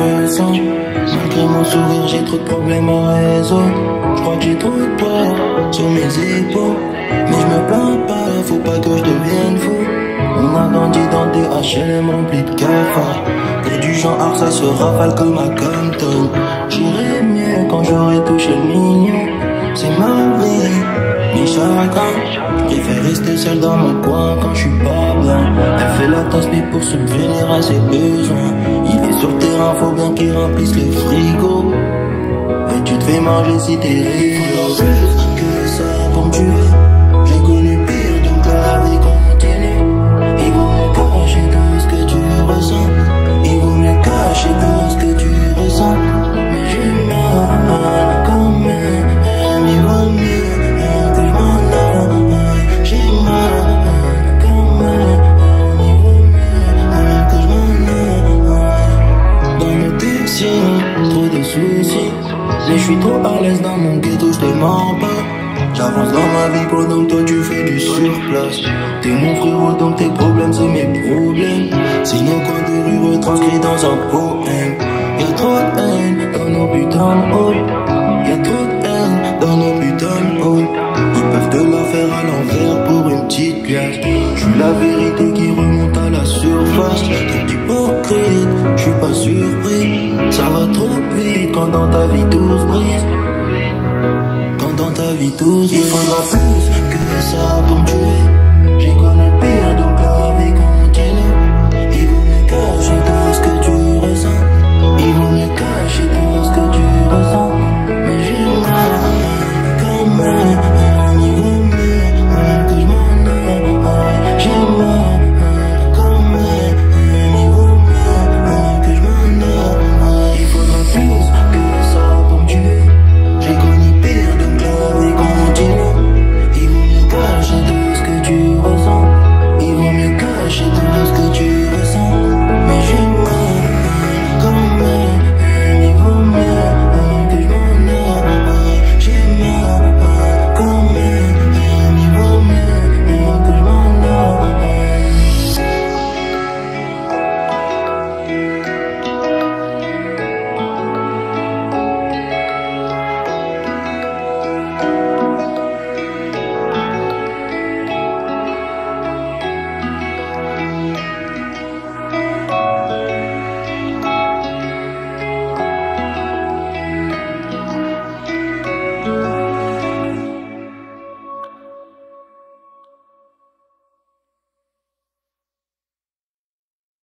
ressens. Malgré mon sourire, j'ai trop de problèmes à résoudre. Je crois que j'ai trop de poids sur mes épaules. Mais je me plains pas, faut pas que je devienne fou. On a grandi dans des HLM remplis de cafards. Pour du genre ça se rafale comme à Compton. J'irai mieux quand j'aurai touché le million. C'est ma vie, ni chacun. Je préfère rester seul dans mon coin quand je suis pas bien. Elle fait la tasse mais pour subvenir à ses besoins. Il est sur le terrain, faut bien qu'il remplisse le frigo. Et tu te fais manger si t'es rigolo. Plus que ça pour me tuer. J'ai connu pire donc la vie continue. Il vaut mieux cacher tout ce que tu ressens. Il vaut mieux cacher tout ce que tu ressens. Mais j'ai mal quand même. Il vaut mieux que je m'en aille. J'ai mal quand même. Il vaut mieux que je m'en aille. Dans le taxi, trop de soucis. Mais je suis trop à l'aise dans mon ghetto, je te mens pas. J'avance dans ma vie pendant que toi tu fais du surplace. T'es mon frérot donc tes problèmes c'est mes problèmes. C'est nos coins de rue retranscrits dans un poème. Y'a trop de haine dans nos putains de halls. Y'a trop de haine dans nos putains de halls. Ils peuvent te la faire à l'envers pour une petite pièce. J'suis la vérité qui remonte à la surface. Trop hypocrite, j'suis pas surpris. Ça va trop vite quand dans ta vie tout se brise. Quand dans ta vie tout se brise. Il faudra plus que ça pour me tuer.